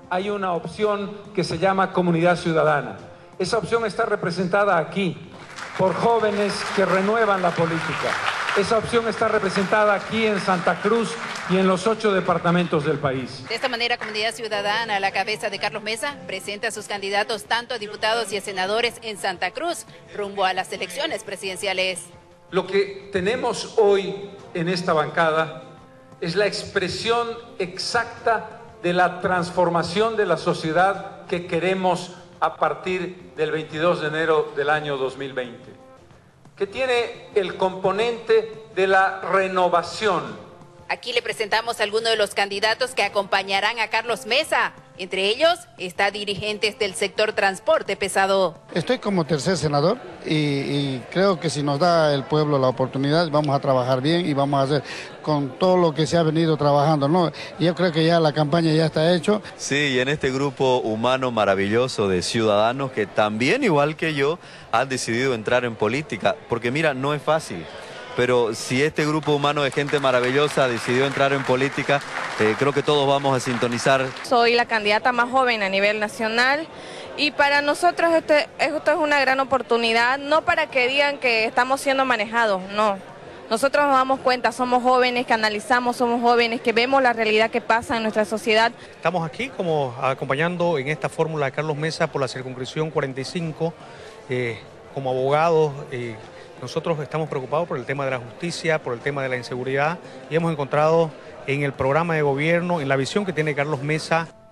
hay una opción que se llama Comunidad Ciudadana. Esa opción está representada aquí por jóvenes que renuevan la política. Esa opción está representada aquí en Santa Cruz y en los 8 departamentos del país. De esta manera, Comunidad Ciudadana, a la cabeza de Carlos Mesa, presenta a sus candidatos tanto a diputados y a senadores en Santa Cruz, rumbo a las elecciones presidenciales. Lo que tenemos hoy en esta bancada es la expresión exacta de la transformación de la sociedad que queremos a partir del 22 de enero del año 2020, que tiene el componente de la renovación. Aquí le presentamos a algunos de los candidatos que acompañarán a Carlos Mesa. Entre ellos está dirigentes del sector transporte pesado. Estoy como tercer senador y creo que si nos da el pueblo la oportunidad vamos a trabajar bien y vamos a hacer con todo lo que se ha venido trabajando, ¿no? Yo creo que ya la campaña ya está hecha. Sí, y en este grupo humano maravilloso de ciudadanos que también, igual que yo, han decidido entrar en política, porque mira, no es fácil. Pero si este grupo humano de gente maravillosa decidió entrar en política, creo que todos vamos a sintonizar. Soy la candidata más joven a nivel nacional y para nosotros esto es una gran oportunidad, no para que digan que estamos siendo manejados, no. Nosotros nos damos cuenta, somos jóvenes que analizamos, somos jóvenes que vemos la realidad que pasa en nuestra sociedad. Estamos aquí como acompañando en esta fórmula de Carlos Mesa por la circunscripción 45, como abogados. Nosotros estamos preocupados por el tema de la justicia, por el tema de la inseguridad y hemos encontrado en el programa de gobierno, en la visión que tiene Carlos Mesa,